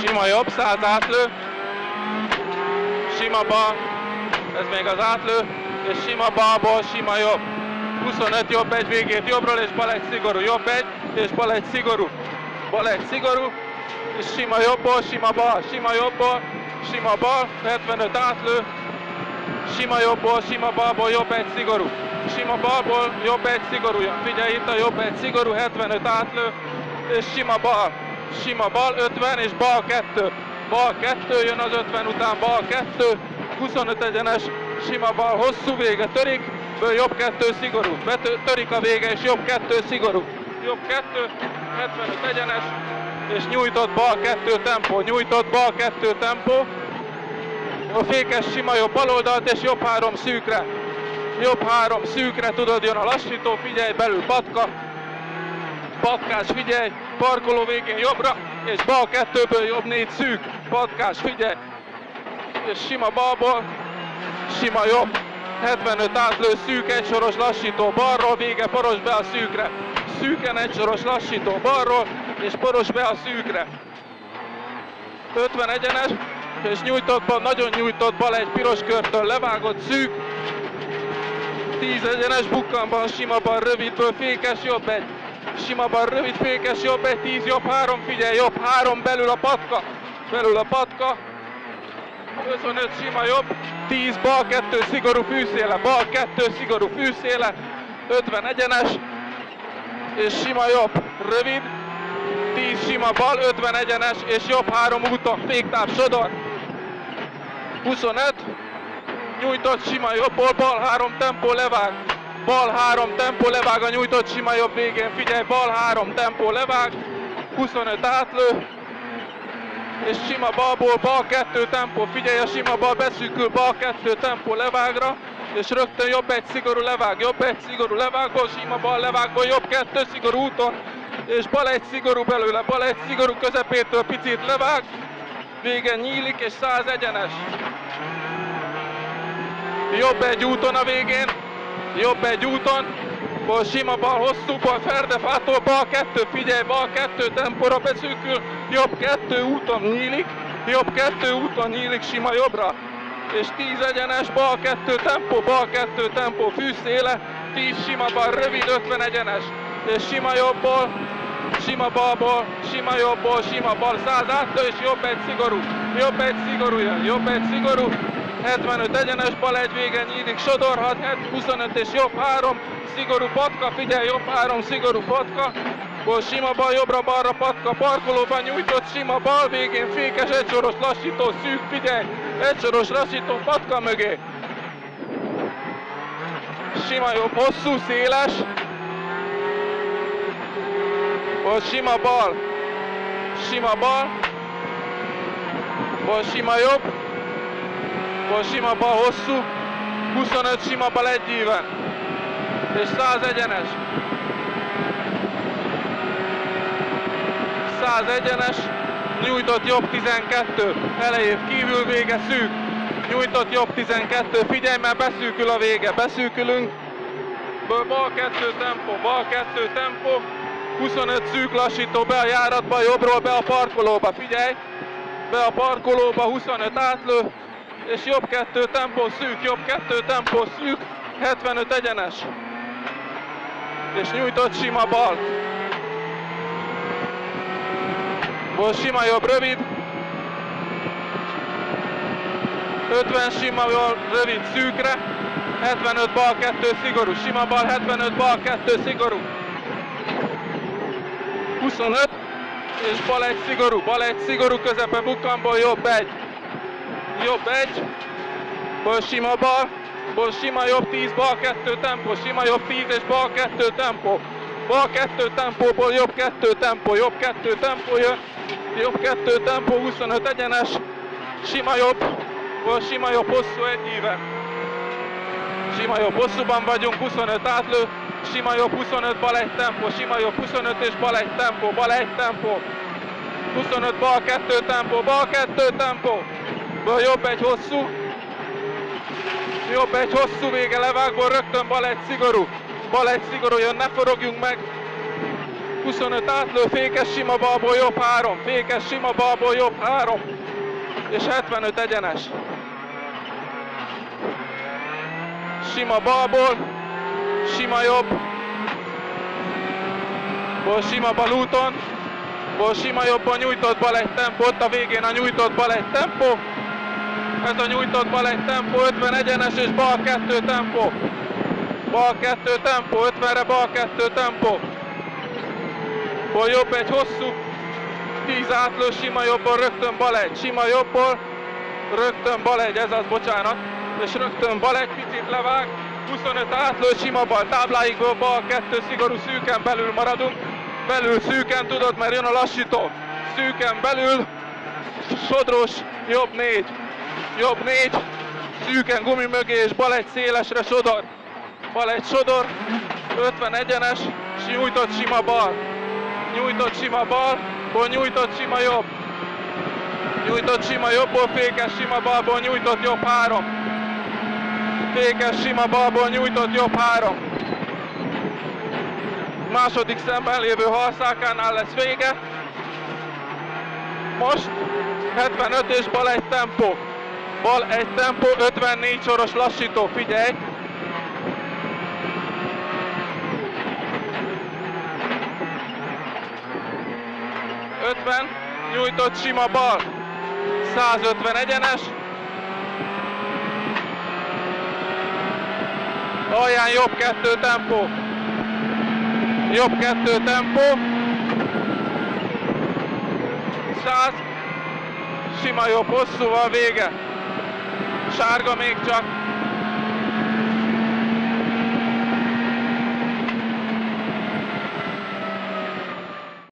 sima jobb, 100 átlő, sima bal, ez még az átlő, és sima balból, sima jobb. 25 jobb egy végét jobbról, és bal egy szigorú, jobb egy, és bal egy szigorú. Bal egy szigorú, és sima jobbból, sima bal, sima jobbból, sima bal, 75 átlő, sima jobbból, sima balból, jobb egy szigorú. Sima balból, jobb egy szigorú, figyelj itt a jobb egy szigorú, 75 átlő, és sima bal 50, és bal 2. Bal 2, jön az 50 után, bal 2, 25 egyenes, sima bal, hosszú vége, törik, jobb 2 szigorú, törik a vége, és jobb 2 szigorú. Jobb 2, 75 egyenes, és nyújtott bal 2 tempó, nyújtott bal 2 tempó. A fékes sima jobb baloldalt, és jobb 3 szűkre. Jobb 3 szűkre, tudod, jön a lassító, figyelj, belül patka. Patkás, figyelj, parkoló végén jobbra, és bal 2-ből jobb 4 szűk. Patkás, figyelj, és sima balból, sima jobb. 75 átlő, szűk, egysoros lassító balról, vége, poros be a szűkre. Szűken egysoros lassító balról, és poros be a szűkre. 50 egyenes, és nyújtott bal, nagyon nyújtott bal egy piros körtől levágott szűk. 10 egyenes bukkanban, sima bal rövidből, fékes jobb egy. Sima bal rövid, fékes jobb egy, 10 jobb 3, figyelj, jobb 3, belül a patka. Belül a patka. 25 sima jobb, 10 bal 2 szigorú fűszéle, bal 2 szigorú fűszéle, 50 egyenes, és sima jobb, rövid, 10 sima bal, 50 egyenes, és jobb 3 úton, féktáp sodor. 25, nyújtott sima jobbból, bal 3 tempó levág, bal 3 tempó levág a nyújtott sima jobb végén, figyelj, bal 3 tempó levág, 25 átlő, és sima balból, bal 2 tempó, figyelj, a sima bal beszűkül, bal 2 tempó levágra, és rögtön jobb egy szigorú levág, jobb egy szigorú levágból, sima bal levágból, jobb 2 szigorú úton, és bal egy szigorú belőle, bal egy szigorú közepétől picit levág, vége nyílik, és 100 egyenes. Jobb egy úton a végén, jobb egy úton, bal sima bal hosszú, bal ferdefától, bal 2, figyelj, bal 2 tempóra beszűkül, jobb 2 úton nyílik, jobb 2 úton nyílik sima jobbra, és 10 egyenes, bal 2 tempó fűszéle, 10 sima bal rövid, 50 egyenes, és sima jobbból, sima balból, sima jobbból, sima bal 100 átlő, és jobb egy szigorú jön, jobb egy szigorú, 75 egyenes, bal egy vége nyílik, sodorhat, 25 és jobb 3, szigorú patka, figyelj, jobb 3 szigorú patka, bal sima bal, jobbra-balra patka, parkolóban nyújtott sima bal, végén fékes, egysoros lassító, szűk, figyelj, egysoros lassító patka mögé. Sima jobb, hosszú, széles, bal sima bal, bal sima jobb, bal sima bal hosszú, 25 sima bal egyíven, és 100 egyenes. 100 egyenes, nyújtott jobb 12, elején kívül, vége szűk, nyújtott jobb 12, figyelj, mert beszűkül a vége, beszűkülünk, bal 2 tempó, 25 szűk lassító be a járatba, jobbról be a parkolóba, figyelj, be a parkolóba, 25 átlő, és jobb 2 tempó szűk, jobb 2 tempó szűk, 75 egyenes, és nyújtott sima bal. Bal sima jobb rövid, 50 sima bal rövid szűkre, 75 bal 2 szigorú, sima bal 75 bal 2 szigorú, 25, és bal egy szigorú közepe bukkanból, jobb egy, bal sima jobb 10, bal 2 tempó, sima jobb 10 és bal 2 tempó, bal 2 tempóból jobb 2 tempó, jobb 2 tempó jön, jobb 2 tempó, 25 egyenes, sima jobb, bal sima jobb hosszú egyíven, sima jobb hosszúban vagyunk, 25 átlő, sima jobb 25, bal egy tempó, sima jobb 25 és bal egy tempó, 25 bal 2 tempó, bal jobb egy hosszú, vége levágból, rögtön bal egy szigorú jön, ne forogjunk meg, 25 átlő, fékes sima balból jobb 3, fékes sima balból jobb 3, és 75 egyenes. Sima balból, sima jobb, ból sima bal úton, ból sima jobban nyújtott bal egy tempó, ott a végén a nyújtott bal egy tempó, ez a nyújtott bal egy tempó, 50 egyenes és bal 2 tempó, bal 2 tempó, 50-re bal 2 tempó, ból jobb egy hosszú, 10 átlő, sima jobból rögtön bal egy, sima jobból, rögtön bal egy, ez az, bocsánat, és rögtön bal egy, picit levág, 25 átlő, sima bal, tábláikból bal 2, szigorú szűken belül maradunk, belül szűken tudod, mert jön a lassító, szűken belül, sodros, jobb 4, szűken gumi mögé és bal egy szélesre sodor, bal egy sodor, 50 egyenes, és nyújtott sima bal, ból nyújtott sima jobb, nyújtott sima jobbból, fékes sima balból nyújtott jobb 3, fékes sima balból nyújtott jobb 3, második szemben lévő halszálkánál lesz vége, most 75 és bal egy tempó, 54 soros lassító, figyelj! Nyújtott sima bal, 150 egyenes, alján jobb 2 tempó, 100, sima jobb hosszúval vége, sárga még csak,